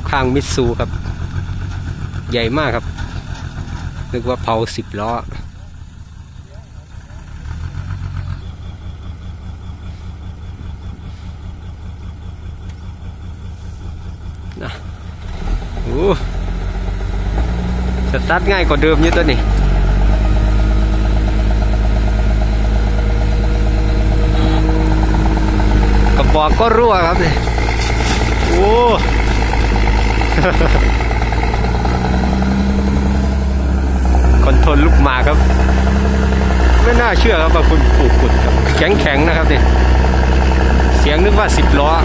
ข้างมิตซูครับใหญ่มากครับนึกว่าเผา10 ล้อนะโอ้สตาร์ทง่ายกว่าเดิมเยอะตัวนี้กระบอกก็รั่วครับนี่โอ้คอนโทรลลูกหมากครับไม่น่าเชื่อครับว่าคุณปลูกขุดครับแข็งๆนะครับนี่เสียงนึกว่า10 ล้อ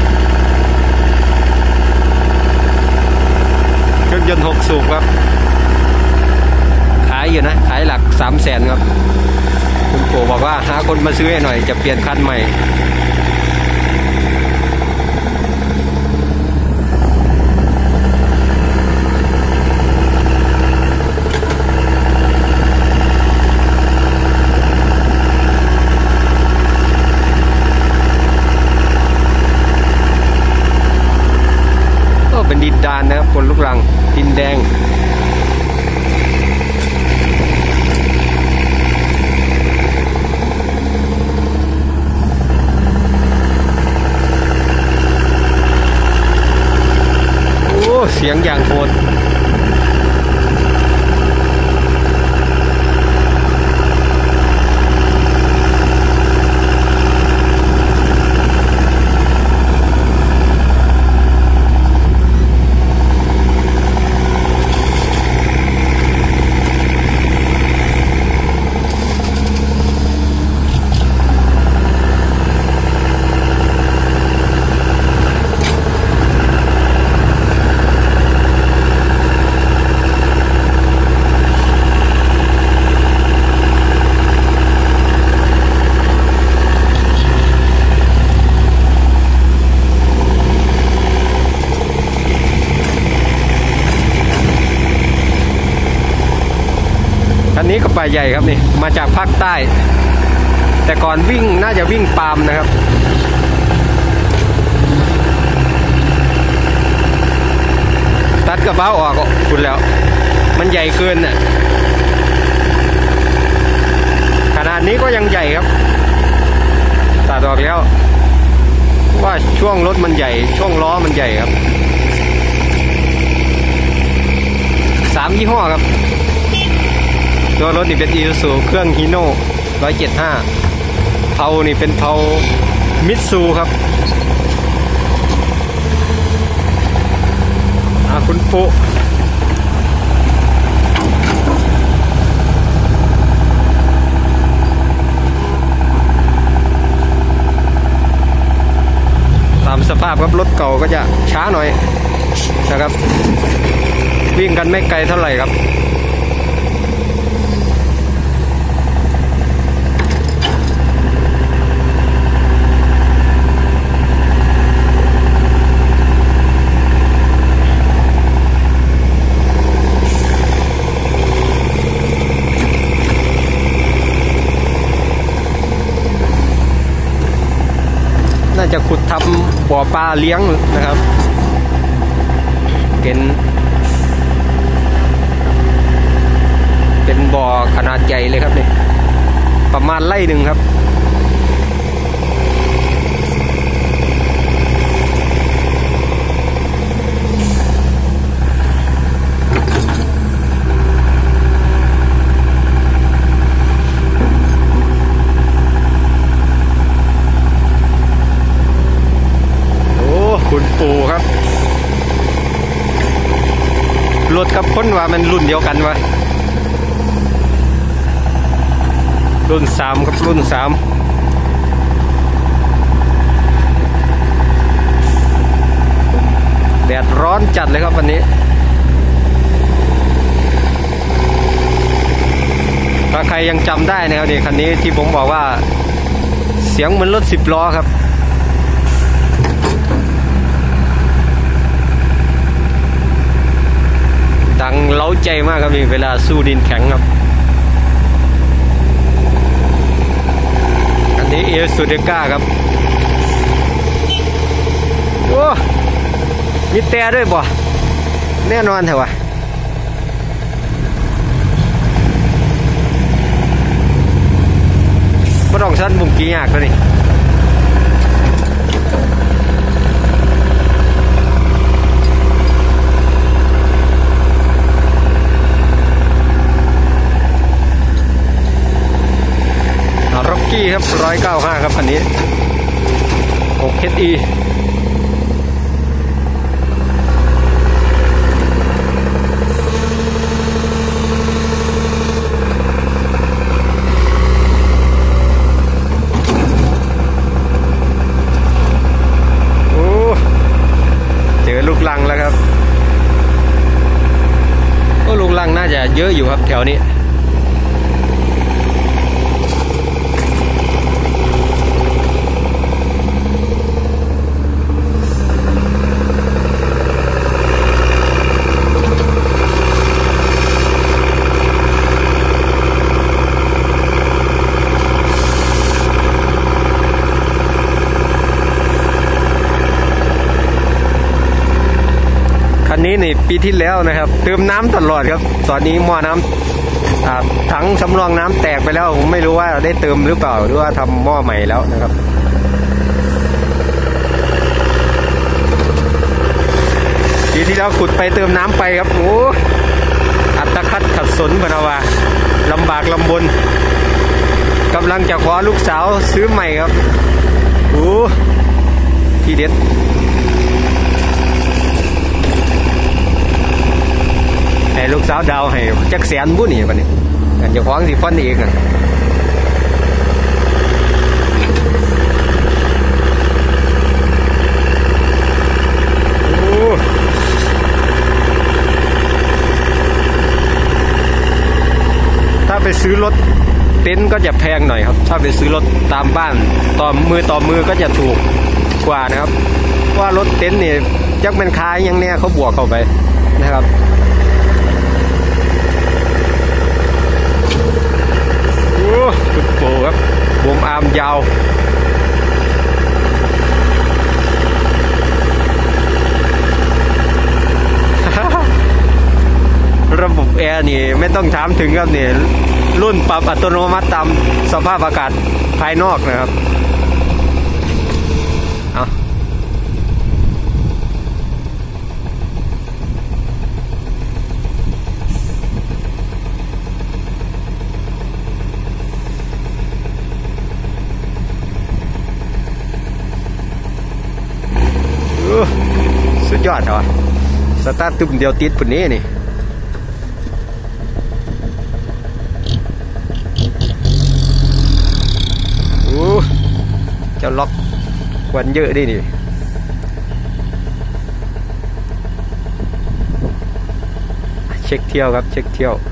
เครื่องยนต์6 สูบครับขายอยู่นะขายหลัก300,000ครับคุณปู่บอกว่าหาคนมาซื้อให้หน่อยจะเปลี่ยนคันใหม่เป็นดินดานนะครับคนลูกรังดินแดงโอ้เสียงอย่างโหดอันนี้ก็ปลาใหญ่ครับนี่มาจากภาคใต้แต่ก่อนวิ่งน่าจะวิ่งปาล์มนะครับตัดกระเป๋าออกก็คุณแล้วมันใหญ่เกินน่ะขนาดนี้ก็ยังใหญ่ครับตัดออกแล้วว่าช่วงรถมันใหญ่ช่วงล้อมันใหญ่ครับ3 ยี่ห้อครับตัวรถนี่เป็นอีซูซูเครื่องฮีโน่175เผานี่เป็นเผามิตซูครับคุณปุ๊ตามสภาพครับรถเก่าก็จะช้าหน่อยนะครับวิ่งกันไม่ไกลเท่าไหร่ครับน่าจะขุดทำบ่อปลาเลี้ยงนะครับเป็นบ่อขนาดใหญ่เลยครับนี่ประมาณไร่หนึ่งครับคุณปู่ครับรถกับพ้นว่ามันรุ่นเดียวกันวะรุ่น3ครับรุ่น3แดดร้อนจัดเลยครับวันนี้ถ้าใครยังจำได้นะครับนี่คันนี้ที่ผมบอกว่าเสียงเหมือนรถ10 ล้อครับดังเล้าใจมากครับเวลาสู้ดินแข็งครับอันนี้เอลซูเดก้าครับโอ้มีแต่ด้วยบ่แน่นอนเถอะวะไม่ต้องชั้นบุ้งกี่ยากแล้วนี่ร็อกกี้ครับ195ครับคันนี้6 HEลูกลังแล้วครับก็ลูกลังน่าจะเยอะอยู่ครับแถวนี้คันนี้นี่ปีที่แล้วนะครับเติมน้ำตลอดครับตอนนี้หม้อน้ำถังสำรองน้ำแตกไปแล้วผมไม่รู้ว่าได้เติมหรือเปล่าหรือว่าทำหม้อใหม่แล้วนะครับปีที่แล้วขุดไปเติมน้ำไปครับโอ้อัตคัดขัดสนพนาวาลำบากลำบนกำลังจะขอลูกสาวซื้อใหม่ครับโอ้ที่เด็ดให้ลูกสาวดาวให้จักแสนบุญนี่ปะนี่กันจะคว้างสิฟันเองอ่ะถ้าไปซื้อรถเต็นท์ก็จะแพงหน่อยครับถ้าไปซื้อรถตามบ้านต่อมือก็จะถูกกว่านะครับว่ารถเต็นท์นี่จักเป็นค้ายังเนี่ยเขาบวกเข้าไปนะครับคุณโปครับวงอาร์มยาวระบบแอร์นี่ไม่ต้องถามถึงครับเนี่ยรุ่นปรับอัตโนมัติตามสภาพอากาศภายนอกนะครับเอาสุดยอดเหรอสตาร์ทตุ่มเดียวติดปุ่นนี้นี่เจ้าล็อกควันเยอะดินี่เช็คเที่ยวครับเช็คเที่ยว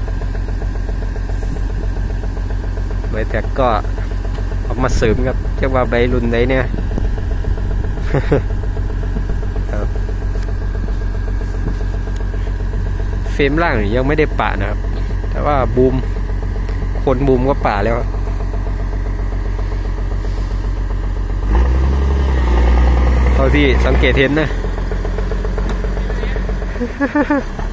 ใบแท็กก็เอามาเสริมครับเรียกว่าใบรุ่นไหนเนี่ยเฟรมล่างยังไม่ได้ปะนะครับแต่ว่าบูมคนบูมก็ปะแล้วเท่าที่สังเกตเห็นนะ